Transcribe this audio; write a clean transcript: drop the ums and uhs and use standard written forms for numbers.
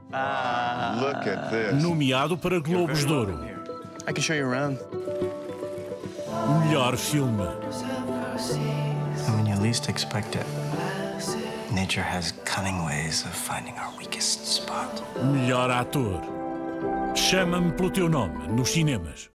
Look at this. Nomeado para Globos de Ouro. I can show you around. Melhor filme. And when you least expect it, nature has cunning ways of finding our weakest spot. Melhor ator. Chama-me Pelo Teu Nome, nos cinemas.